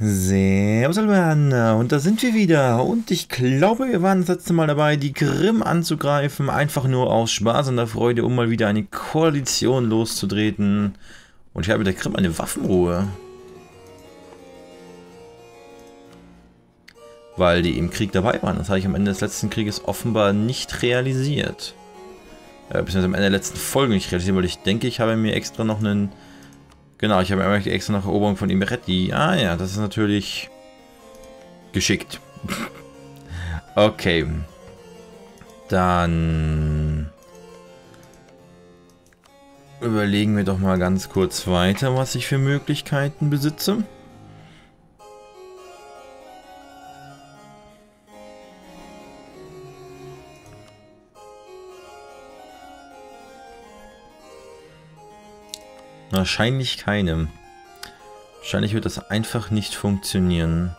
Servus Alberna, und da sind wir wieder. Und ich glaube, wir waren das letzte Mal dabei, die Krim anzugreifen. Einfach nur aus Spaß und der Freude, um mal wieder eine Koalition loszutreten. Und ich habe mit der Krim eine Waffenruhe. Weil die im Krieg dabei waren. Das habe ich am Ende des letzten Krieges offenbar nicht realisiert. Beziehungsweise am Ende der letzten Folge nicht realisiert, weil ich denke, ich habe mir extra noch einen... Genau, ich habe mir extra nach Eroberung von Imereti. Ah ja, das ist natürlich geschickt. Okay. Dann überlegen wir doch mal ganz kurz weiter, was ich für Möglichkeiten besitze. Wahrscheinlich keine. Wahrscheinlich wird das einfach nicht funktionieren.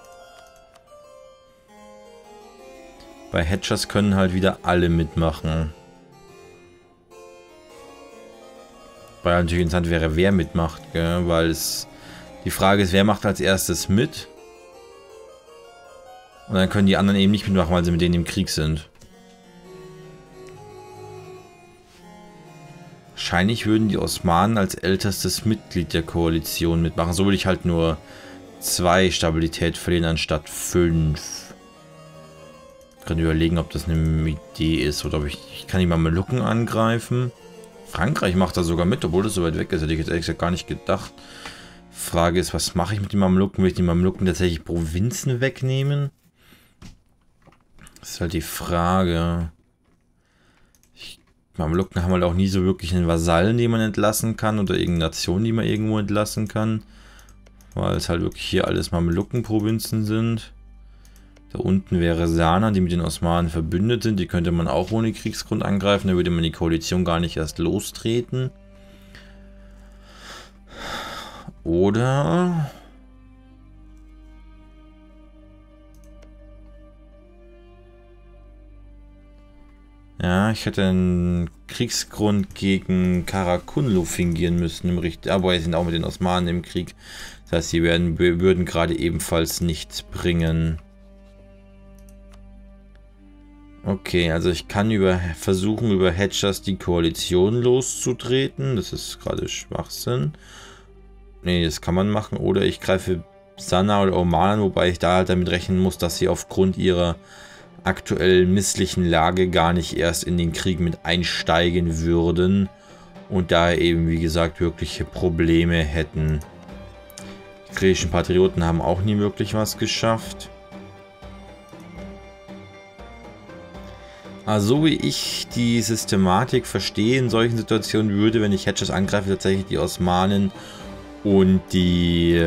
Bei Hatchers können halt wieder alle mitmachen. Weil natürlich interessant wäre, wer mitmacht, gell? Weil es die Frage ist, wer macht als erstes mit? Und dann können die anderen eben nicht mitmachen, weil sie mit denen im Krieg sind. Wahrscheinlich würden die Osmanen als ältestes Mitglied der Koalition mitmachen. So würde ich halt nur 2 Stabilität verlieren anstatt 5. Ich kann überlegen, ob das eine Idee ist oder ob ich kann die Mamelucken angreifen. Frankreich macht da sogar mit, obwohl das so weit weg ist. Hätte ich jetzt ehrlich gesagt gar nicht gedacht. Frage ist, was mache ich mit den Mamelucken? Will ich die Mamelucken tatsächlich Provinzen wegnehmen? Das ist halt die Frage. Mamelucken haben halt auch nie so wirklich einen Vasallen, den man entlassen kann oder irgendeine Nation, die man irgendwo entlassen kann. Weil es halt wirklich hier alles Mamelucken-Provinzen sind. Da unten wäre Sana, die mit den Osmanen verbündet sind. Die könnte man auch ohne Kriegsgrund angreifen. Da würde man die Koalition gar nicht erst lostreten. Oder... Ja, ich hätte einen Kriegsgrund gegen Karakunlu fingieren müssen. Aber sie sind auch mit den Osmanen im Krieg. Das heißt, sie würden gerade ebenfalls nichts bringen. Okay, also ich kann versuchen, über Hatchers die Koalition loszutreten. Das ist gerade Schwachsinn. Nee, das kann man machen. Oder ich greife Sana oder Oman, wobei ich da halt damit rechnen muss, dass sie aufgrund ihrer aktuell misslichen Lage gar nicht erst in den Krieg mit einsteigen würden und daher eben, wie gesagt, wirkliche Probleme hätten. Die griechischen Patrioten haben auch nie wirklich was geschafft. Also wie ich die Systematik verstehe in solchen Situationen, würde, wenn ich Hatchers angreife, tatsächlich die Osmanen und die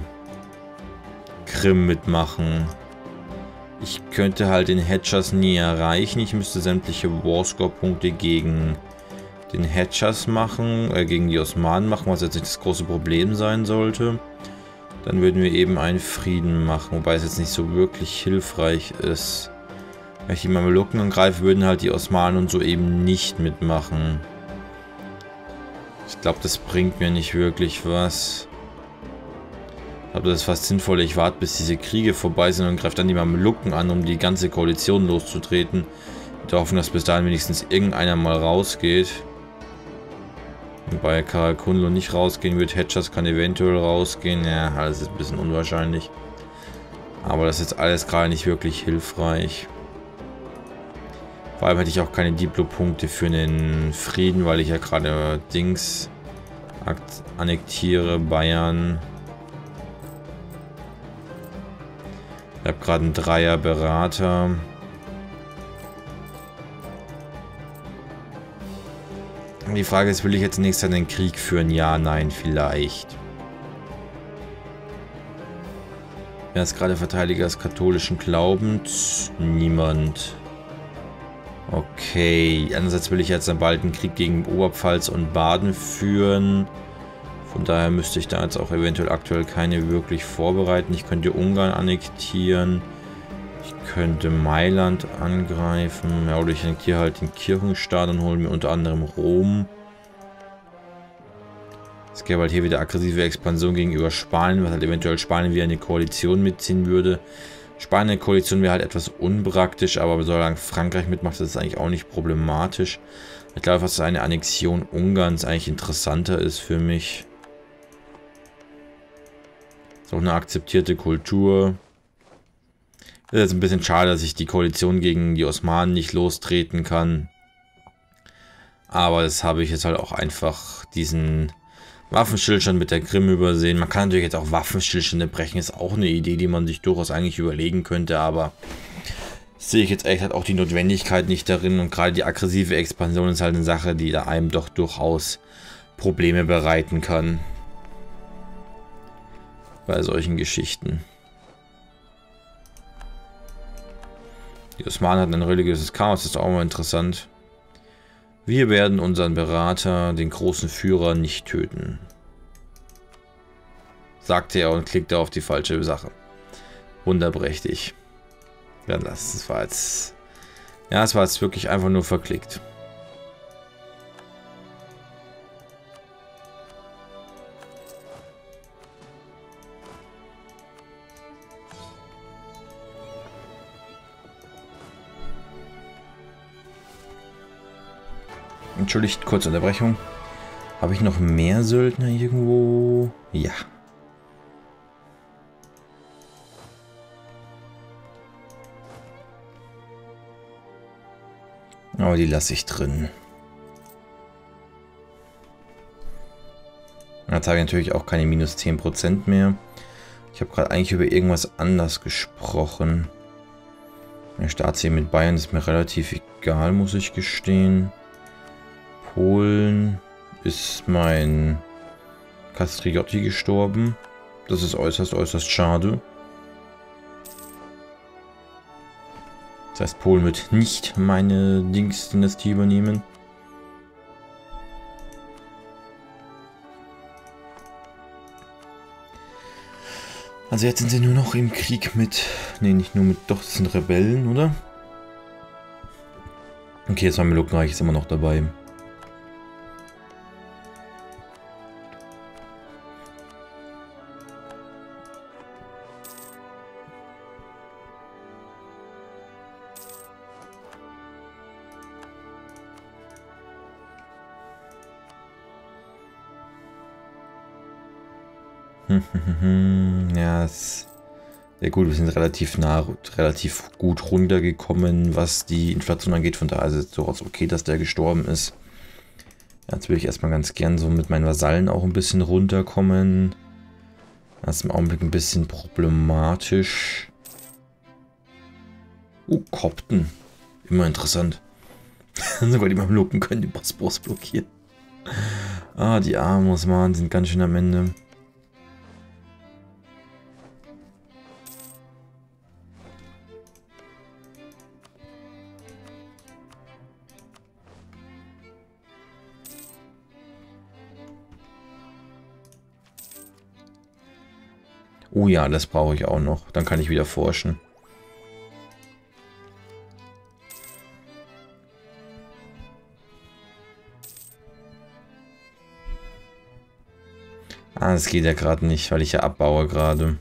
Krim mitmachen. Ich könnte halt den Hatchers nie erreichen. Ich müsste sämtliche Warscore-Punkte gegen den Hatchers machen, gegen die Osmanen machen, was jetzt nicht das große Problem sein sollte. Dann würden wir eben einen Frieden machen, wobei es jetzt nicht so wirklich hilfreich ist. Wenn ich die Mamelucken angreife, würden halt die Osmanen und so eben nicht mitmachen. Ich glaube, das bringt mir nicht wirklich was. Ich glaube, das ist fast sinnvoll. Ich warte, bis diese Kriege vorbei sind und greife dann die Mamelucken an, um die ganze Koalition loszutreten. Mit der Hoffnung, dass bis dahin wenigstens irgendeiner mal rausgeht. Wobei Karakunlu nicht rausgehen wird. Hatchers kann eventuell rausgehen. Ja, alles ist ein bisschen unwahrscheinlich. Aber das ist jetzt alles gerade nicht wirklich hilfreich. Vor allem hätte ich auch keine Diplo-Punkte für einen Frieden, weil ich ja gerade Dings annektiere, Bayern. Ich habe gerade einen Dreier-Berater. Die Frage ist, will ich jetzt nächstes Jahr den Krieg führen? Ja, nein, vielleicht. Wer ist gerade Verteidiger des katholischen Glaubens? Niemand. Okay, andererseits will ich jetzt bald einen Krieg gegen Oberpfalz und Baden führen. Von daher müsste ich da jetzt auch eventuell aktuell keine wirklich vorbereiten. Ich könnte Ungarn annektieren. Ich könnte Mailand angreifen. Ja, oder ich annektiere halt den Kirchenstaat und hole mir unter anderem Rom. Es gäbe halt hier wieder aggressive Expansion gegenüber Spanien, was halt eventuell Spanien wieder eine Koalition mitziehen würde. Spanien eine Koalition wäre halt etwas unpraktisch, aber solange Frankreich mitmacht, ist das eigentlich auch nicht problematisch. Ich glaube, dass eine Annexion Ungarns eigentlich interessanter ist für mich. Ist auch eine akzeptierte Kultur. Ist jetzt ein bisschen schade, dass ich die Koalition gegen die Osmanen nicht lostreten kann. Aber das habe ich jetzt halt auch einfach diesen Waffenstillstand mit der Krim übersehen. Man kann natürlich jetzt auch Waffenstillstände brechen, ist auch eine Idee, die man sich durchaus eigentlich überlegen könnte, aber sehe ich jetzt echt halt auch die Notwendigkeit nicht darin, und gerade die aggressive Expansion ist halt eine Sache, die da einem doch durchaus Probleme bereiten kann. Bei solchen Geschichten. Die Osmanen hatten ein religiöses Chaos, das ist auch mal interessant. Wir werden unseren Berater, den großen Führer, nicht töten. Sagte er und klickte auf die falsche Sache. Wunderprächtig. Ja, das war jetzt... Ja, es war jetzt wirklich einfach nur verklickt. Entschuldigt, kurze Unterbrechung. Habe ich noch mehr Söldner irgendwo? Ja. Aber die lasse ich drin. Jetzt habe ich natürlich auch keine minus 10% mehr. Ich habe gerade eigentlich über irgendwas anders gesprochen. Der Staatsserie mit Bayern ist mir relativ egal, muss ich gestehen. Polen ist mein Castriotti gestorben. Das ist äußerst schade. Das heißt, Polen wird nicht meine Dynastie übernehmen. Also jetzt sind sie nur noch im Krieg mit... Ne, nicht nur mit... Doch, das sind Rebellen, oder? Okay, das Mamelukenreich ist immer noch dabei. Ja, ja gut, wir sind relativ gut runtergekommen, was die Inflation angeht. Von daher ist es durchaus okay, dass der gestorben ist. Jetzt würde ich erstmal ganz gern so mit meinen Vasallen auch ein bisschen runterkommen. Das ist im Augenblick ein bisschen problematisch. Kopten. Immer interessant. Sogar die Mamluken können den Bosporus blockieren. Ah, die armen Osmanen sind ganz schön am Ende. Oh ja, das brauche ich auch noch. Dann kann ich wieder forschen. Ah, das geht ja gerade nicht, weil ich ja abbaue gerade.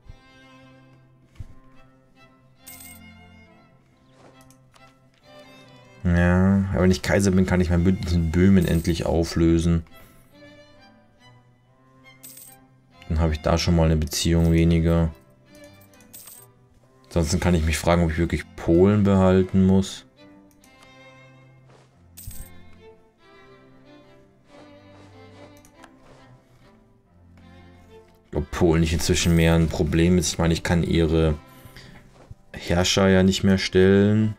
Ja, aber wenn ich Kaiser bin, kann ich mein Bündnis in Böhmen endlich auflösen. Dann habe ich da schon mal eine Beziehung weniger. Ansonsten kann ich mich fragen, ob ich wirklich Polen behalten muss. Ob Polen nicht inzwischen mehr ein Problem ist. Ich meine, ich kann ihre Herrscher ja nicht mehr stellen.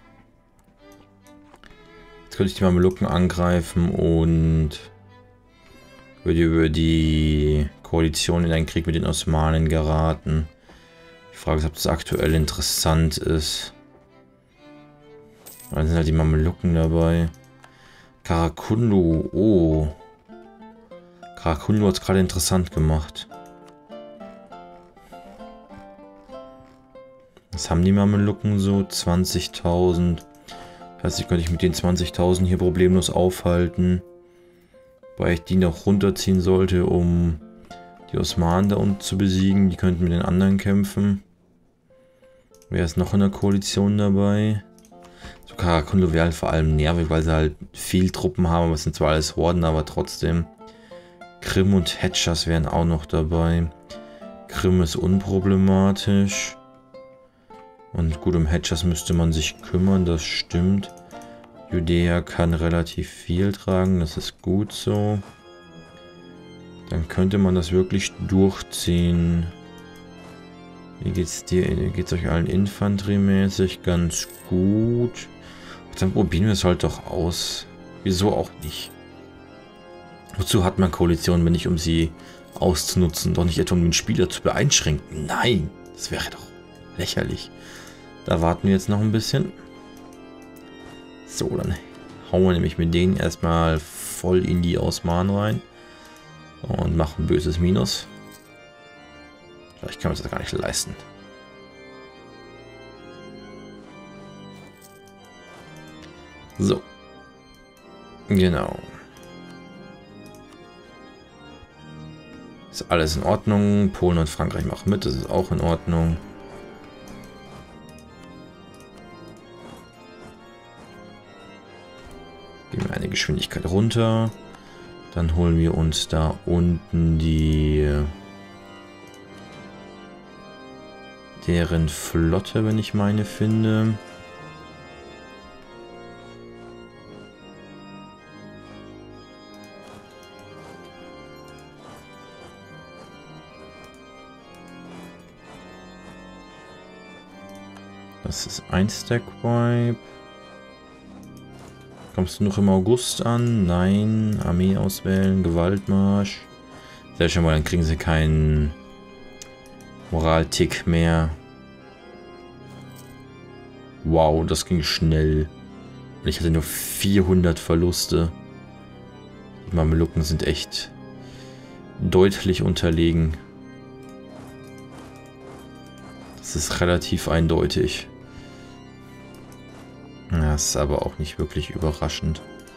Jetzt könnte ich die Mamelucken angreifen und würde über die Koalition in einen Krieg mit den Osmanen geraten. Die Frage ist, ob das aktuell interessant ist. Dann sind halt die Mamelucken dabei. Karakundu, oh. Karakundu hat es gerade interessant gemacht. Was haben die Mamelucken so? 20.000. Das heißt, die könnte ich mit den 20.000 hier problemlos aufhalten. Wobei ich die noch runterziehen sollte, um die Osmanen da unten zu besiegen. Die könnten mit den anderen kämpfen. Wer ist noch in der Koalition dabei? So Karakunlu wäre halt vor allem nervig, weil sie halt viel Truppen haben. Aber es sind zwar alles Horden, aber trotzdem. Krim und Hedschas wären auch noch dabei. Krim ist unproblematisch. Und gut, um Hedschas müsste man sich kümmern, das stimmt. Judäa kann relativ viel tragen, das ist gut so. Dann könnte man das wirklich durchziehen. Wie geht's dir? Geht's euch allen infanteriemäßig ganz gut? Dann probieren wir es halt doch aus. Wieso auch nicht? Wozu hat man Koalitionen, wenn nicht um sie auszunutzen, doch nicht etwa um den Spieler zu beeinschränken? Nein, das wäre doch lächerlich. Da warten wir jetzt noch ein bisschen. So, dann hauen wir nämlich mit denen erstmal voll in die Osmanen rein. Und machen böses Minus. Vielleicht können wir uns das gar nicht leisten. So. Genau. Ist alles in Ordnung. Polen und Frankreich machen mit, das ist auch in Ordnung. Geben wir eine Geschwindigkeit runter. Dann holen wir uns da unten deren Flotte, wenn ich meine finde. Das ist ein Stack Wipe. Kommst du noch im August an? Nein. Armee auswählen. Gewaltmarsch. Sehr schön, weil dann kriegen sie keinen Moraltick mehr. Wow, das ging schnell. Und ich hatte nur 400 Verluste. Die Mamelucken sind echt deutlich unterlegen. Das ist relativ eindeutig. Das ist aber auch nicht wirklich überraschend.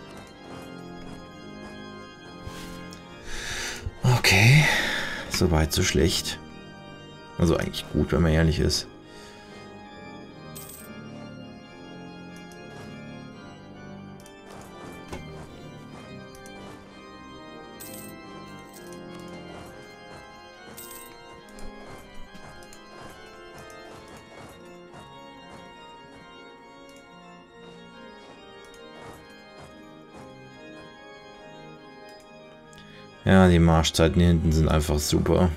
Okay, soweit so schlecht. Also eigentlich gut, wenn man ehrlich ist. Ja, die Marschzeiten hier hinten sind einfach super.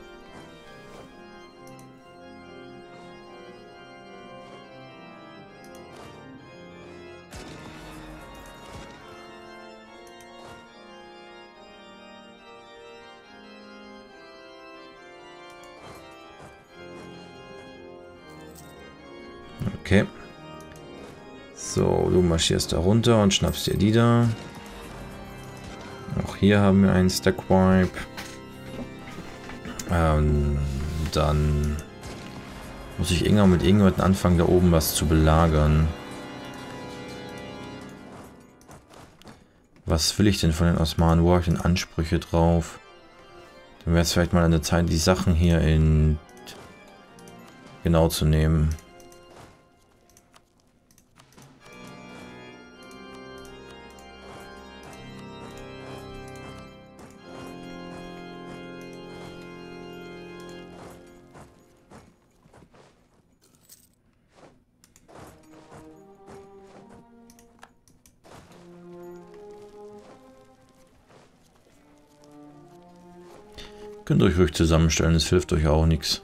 Okay. So, du marschierst da runter und schnappst dir die da. Auch hier haben wir einen Stack Wipe. Dann muss ich irgendwann mit irgendjemandem anfangen, da oben was zu belagern. Was will ich denn von den Osmanen? Wo habe ich denn Ansprüche drauf? Dann wäre es vielleicht mal an der Zeit, die Sachen hier in genau zu nehmen. Könnt ihr euch ruhig zusammenstellen, es hilft euch auch nichts.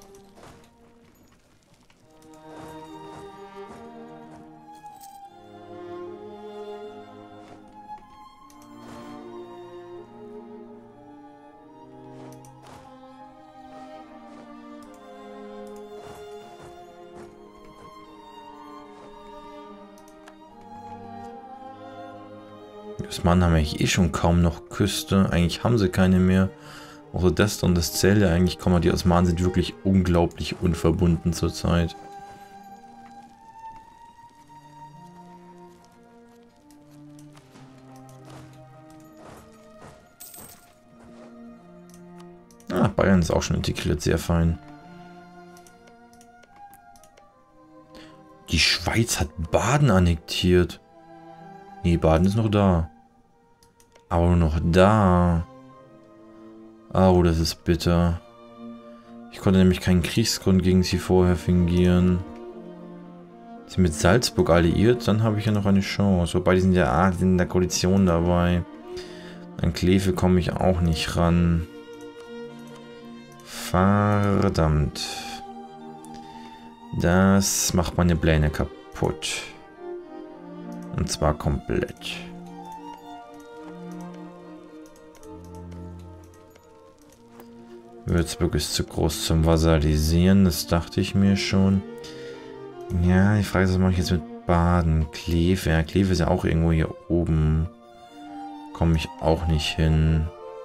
Die Osmanen haben eigentlich eh schon kaum noch Küste, eigentlich haben sie keine mehr. Auch das und das zählt ja eigentlich, die Osmanen sind wirklich unglaublich unverbunden zurzeit. Bayern ist auch schon integriert, sehr fein. Die Schweiz hat Baden annektiert. Nee, Baden ist noch da. Aber nur noch da. Oh, das ist bitter. Ich konnte nämlich keinen Kriegsgrund gegen sie vorher fingieren. Sie mit Salzburg alliiert, dann habe ich ja noch eine Chance. Wobei die sind ja die sind in der Koalition dabei. An Kleve komme ich auch nicht ran. Verdammt. Das macht meine Pläne kaputt. Und zwar komplett. Würzburg ist zu groß zum Vasalisieren, das dachte ich mir schon. Ja, die Frage ist, was mache ich jetzt mit Baden? Kleve, ja, Kleve ist ja auch irgendwo hier oben. Komme ich auch nicht hin.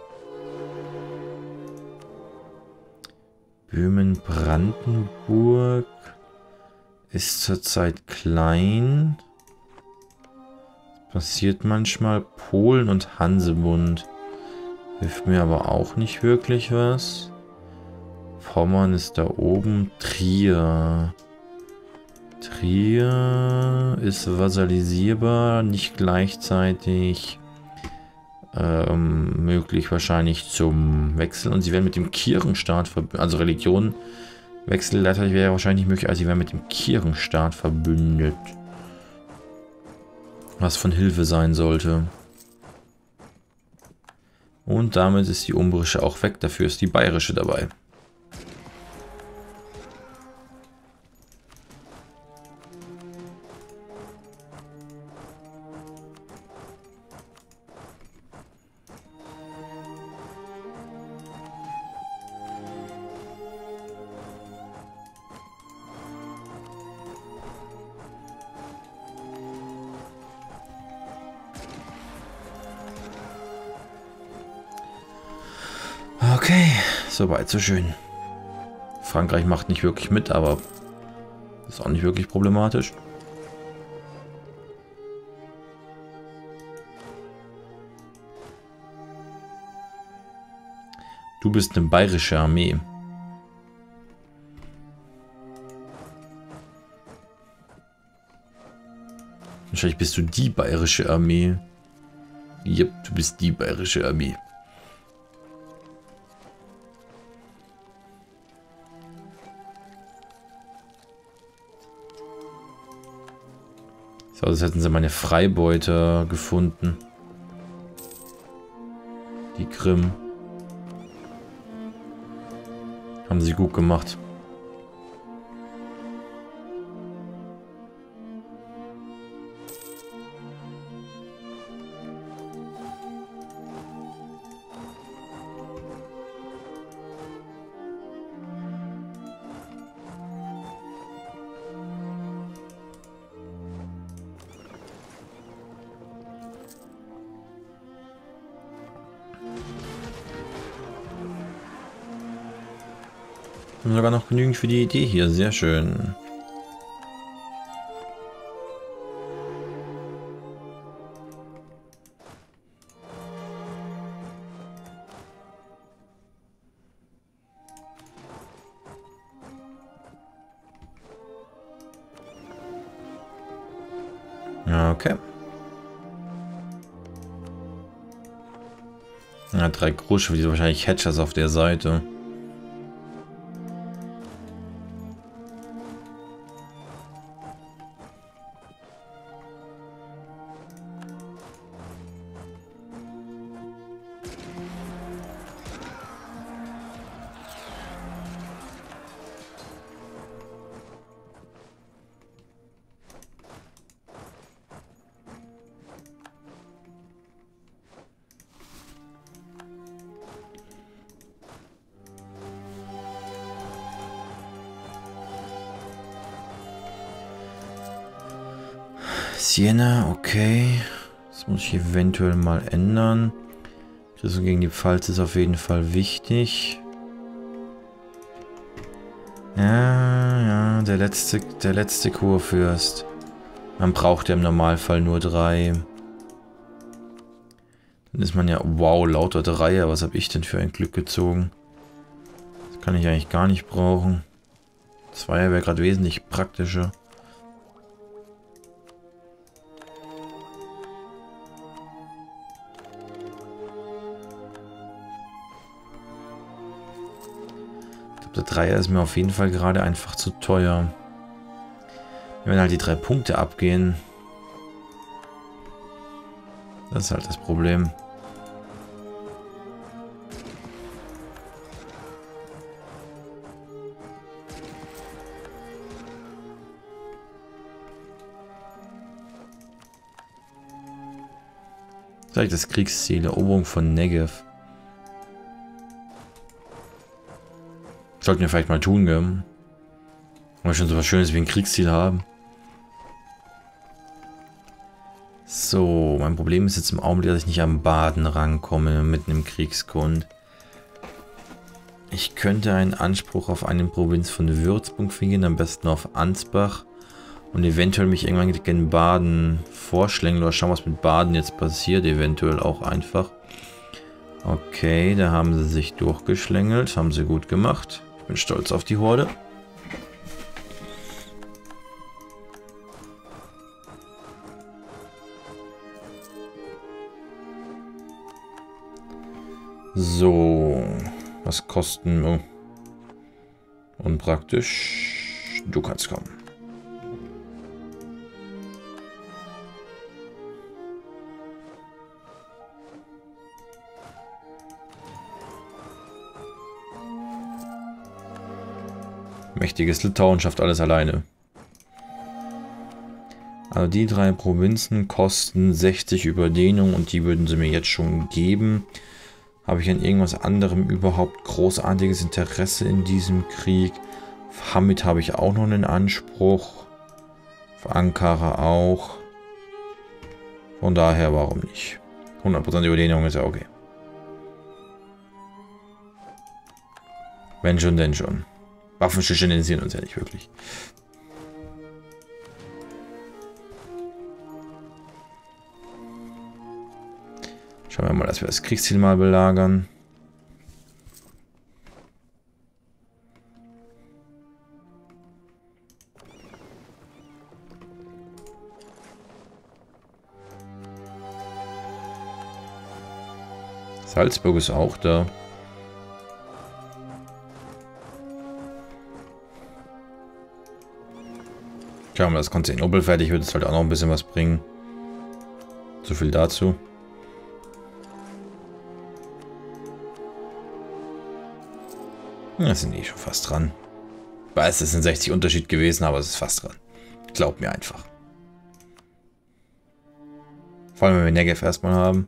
Böhmen, Brandenburg ist zurzeit klein. Passiert manchmal. Polen und Hansebund. Hilft mir aber auch nicht wirklich was. Pommern ist da oben. Trier. Trier ist vasalisierbar, nicht gleichzeitig möglich wahrscheinlich zum Wechsel. Und sie werden mit dem Kirchenstaat verbündet. Also Religion Wechsel wäre wahrscheinlich nicht möglich, also sie werden mit dem Kirchenstaat verbündet. Was von Hilfe sein sollte. Und damit ist die umbrische auch weg, dafür ist die bayerische dabei. Okay, soweit so schön. Frankreich macht nicht wirklich mit, aber ist auch nicht wirklich problematisch. Du bist eine bayerische Armee. Wahrscheinlich bist du die bayerische Armee. Yep, du bist die bayerische Armee. So, das hätten sie meine Freibeuter gefunden. Die Krim. Haben sie gut gemacht. Und sogar noch genügend für die Idee hier. Sehr schön. Okay. Ja, 3 Großschiffe, die sind wahrscheinlich Hedgers auf der Seite. Siena, okay. Das muss ich eventuell mal ändern. Das gegen die Pfalz ist auf jeden Fall wichtig. Ja, der letzte Kurfürst. Man braucht ja im Normalfall nur 3. Dann ist man ja, wow, lauter 3, was habe ich denn für ein Glück gezogen? Kann ich eigentlich gar nicht brauchen. Zweier wäre gerade wesentlich praktischer. Der Dreier ist mir auf jeden Fall gerade einfach zu teuer. Wenn halt die 3 Punkte abgehen. Das ist halt das Problem. Sag ich das Kriegsziel, Eroberung von Negev. Sollten wir vielleicht mal tun, gell? Wenn wir schon so was Schönes wie ein Kriegsziel haben. So, mein Problem ist jetzt im Augenblick, dass ich nicht am Baden rankomme, mitten im Kriegsgrund. Ich könnte einen Anspruch auf eine Provinz von Würzburg finden, am besten auf Ansbach. Und eventuell mich irgendwann gegen Baden vorschlängeln oder schauen, was mit Baden jetzt passiert. Eventuell auch einfach. Okay, da haben sie sich durchgeschlängelt. Haben sie gut gemacht. Ich bin stolz auf die Horde. So, was kosten? Oh. Unpraktisch. Du kannst kommen. Mächtiges Litauen schafft alles alleine. Also die 3 Provinzen kosten 60 Überdehnung und die würden sie mir jetzt schon geben. Habe ich an irgendwas anderem überhaupt großartiges Interesse in diesem Krieg? Auf Hamid habe ich auch noch einen Anspruch. Auf Ankara auch. Von daher, warum nicht? 100% Überdehnung ist ja okay. Wenn schon, denn schon. Waffenschüsse interessieren uns ja nicht wirklich. Schauen wir mal, dass wir das Kriegsziel mal belagern. Salzburg ist auch da. Schauen wir mal, dass Konstantinopel fertig wird. Das sollte auch noch ein bisschen was bringen. So viel dazu. Das sind eh schon fast dran. Ich weiß, es sind 60 Unterschied gewesen, aber es ist fast dran. Glaub mir einfach. Vor allem, wenn wir Negev erstmal haben.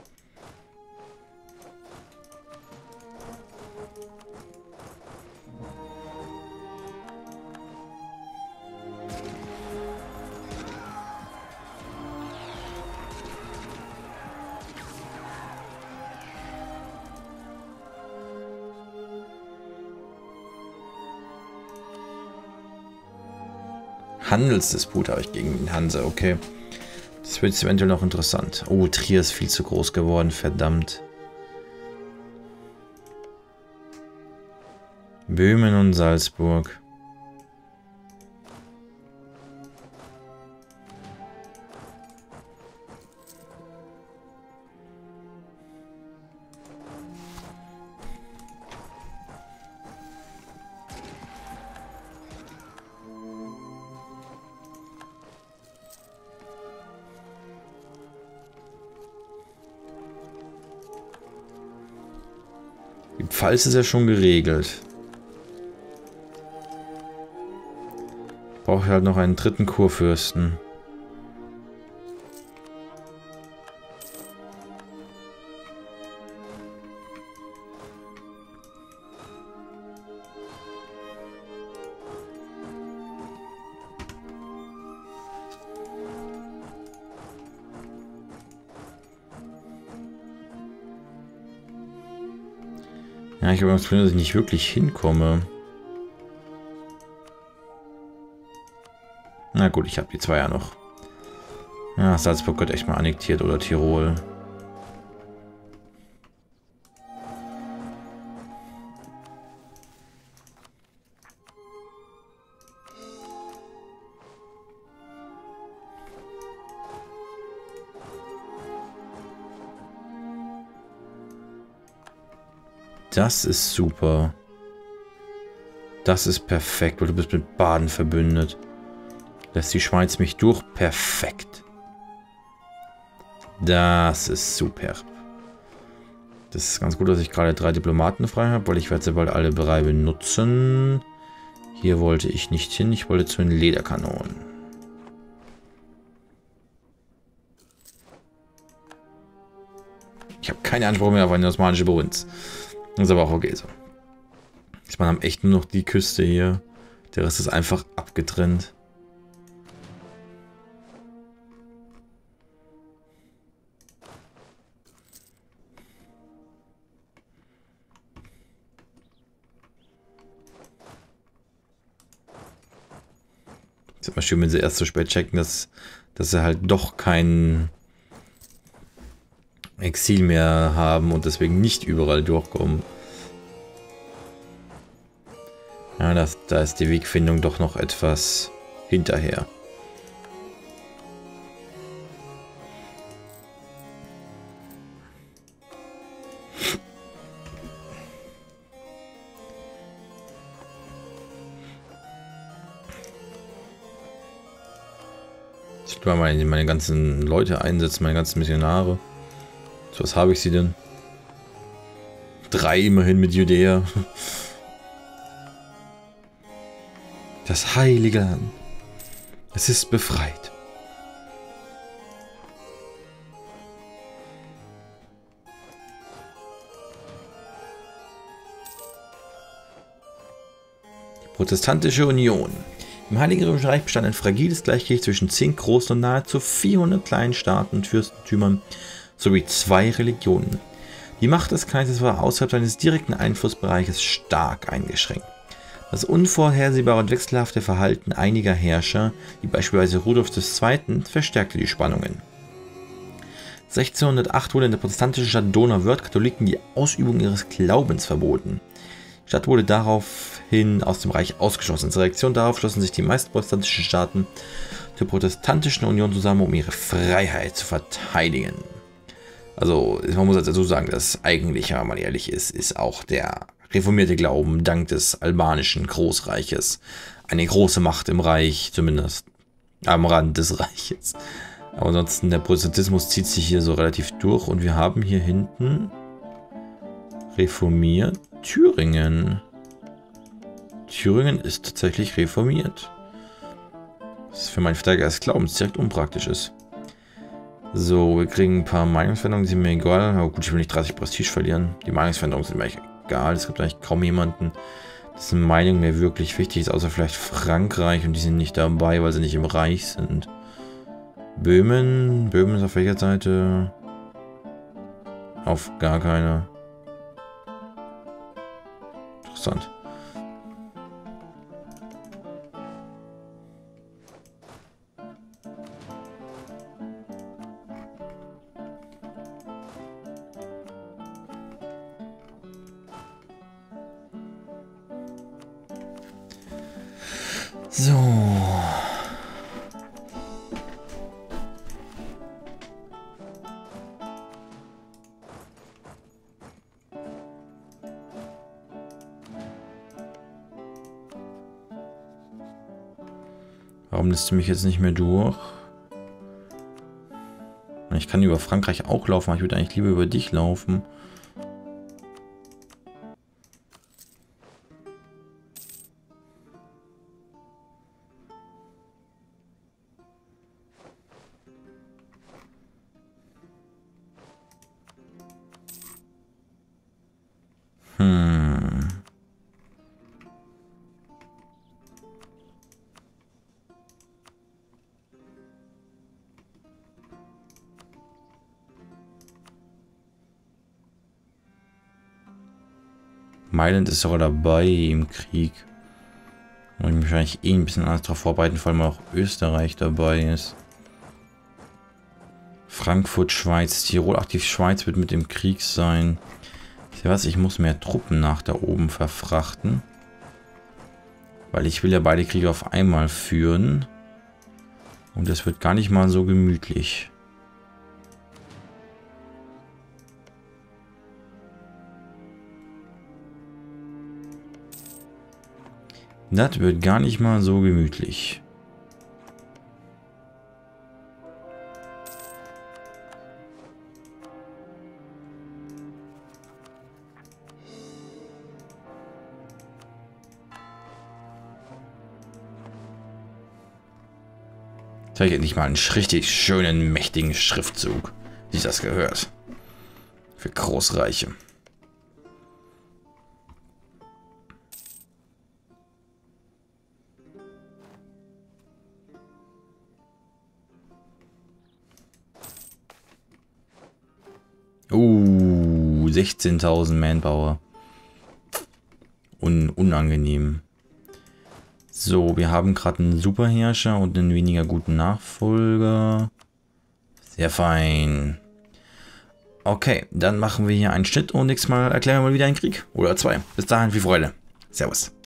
Handelsdisput habe ich gegen den Hanse, okay. Das wird jetzt eventuell noch interessant. Oh, Trier ist viel zu groß geworden, verdammt. Böhmen und Salzburg. Die Pfalz ist ja schon geregelt. Brauche ich halt noch einen 3. Kurfürsten. Ja, ich habe das Gefühl, dass ich nicht wirklich hinkomme. Na gut, ich habe die 2 ja noch. Ja, Salzburg wird echt mal annektiert oder Tirol. Das ist super. Das ist perfekt, weil du bist mit Baden verbündet. Lässt die Schweiz mich durch? Perfekt. Das ist super. Das ist ganz gut, dass ich gerade 3 Diplomaten frei habe, weil ich werde sie bald alle 3 benutzen. Hier wollte ich nicht hin, ich wollte zu den Lederkanonen. Ich habe keine Ansprüche mehr auf eine osmanische Provinz. Das ist aber auch okay so. Jetzt haben echt nur noch die Küste hier. Der Rest ist einfach abgetrennt. Ist immer schön, wenn sie erst so spät checken, dass sie halt doch kein Exil mehr haben und deswegen nicht überall durchkommen. Ja, da ist die Wegfindung doch noch etwas hinterher. Ich will mal meine ganzen Leute einsetzen, meine ganzen Missionare. So, was habe ich sie denn? 3 immerhin mit Judäa. Das heilige Land. Es ist befreit. Die Protestantische Union. Im Heiligen Römischen Reich bestand ein fragiles Gleichgewicht zwischen 10 großen und nahezu 400 kleinen Staaten und Fürstentümern sowie 2 Religionen. Die Macht des Kaisers war außerhalb seines direkten Einflussbereiches stark eingeschränkt. Das unvorhersehbare und wechselhafte Verhalten einiger Herrscher, wie beispielsweise Rudolf II., verstärkte die Spannungen. 1608 wurde in der protestantischen Stadt Donauwörth Katholiken die Ausübung ihres Glaubens verboten. Die Stadt wurde daraufhin aus dem Reich ausgeschlossen. Als Reaktion darauf schlossen sich die meisten protestantischen Staaten zur Protestantischen Union zusammen, um ihre Freiheit zu verteidigen. Also, man muss dazu sagen, dass eigentlich, wenn man mal ehrlich ist, ist auch der reformierte Glauben dank des albanischen Großreiches eine große Macht im Reich, zumindest am Rand des Reiches. Aber ansonsten, der Protestantismus zieht sich hier so relativ durch und wir haben hier hinten reformiert Thüringen. Thüringen ist tatsächlich reformiert. Was für meinen Verteidiger des Glaubens direkt unpraktisch ist. So, wir kriegen ein paar Meinungsveränderungen, die sind mir egal. Aber gut, ich will nicht 30 Prestige verlieren. Die Meinungsveränderungen sind mir echt egal. Es gibt eigentlich kaum jemanden, dessen Meinung mir wirklich wichtig ist, außer vielleicht Frankreich. Und die sind nicht dabei, weil sie nicht im Reich sind. Böhmen. Böhmen ist auf welcher Seite? Auf gar keiner. Interessant. So. Warum lässt du mich jetzt nicht mehr durch? Ich kann über Frankreich auch laufen, aber ich würde eigentlich lieber über dich laufen. Mailand ist sogar dabei im Krieg. Und ich mich wahrscheinlich ein bisschen anders darauf vorbereiten, vor allem auch Österreich dabei ist. Frankfurt, Schweiz, Tirol. Ach, die Schweiz wird mit im Krieg sein. Ich weiß, ich muss mehr Truppen nach da oben verfrachten. Weil ich will ja beide Kriege auf einmal führen. Und das wird gar nicht mal so gemütlich. Das wird gar nicht mal so gemütlich. Jetzt habe ich endlich mal einen richtig schönen, mächtigen Schriftzug, wie das gehört. Für Großreiche. Oh, 16.000 Manpower. Unangenehm. So, wir haben gerade einen Superherrscher und einen weniger guten Nachfolger. Sehr fein. Okay, dann machen wir hier einen Schnitt und nächstes Mal erklären wir mal wieder einen Krieg. Oder zwei. Bis dahin, viel Freude. Servus.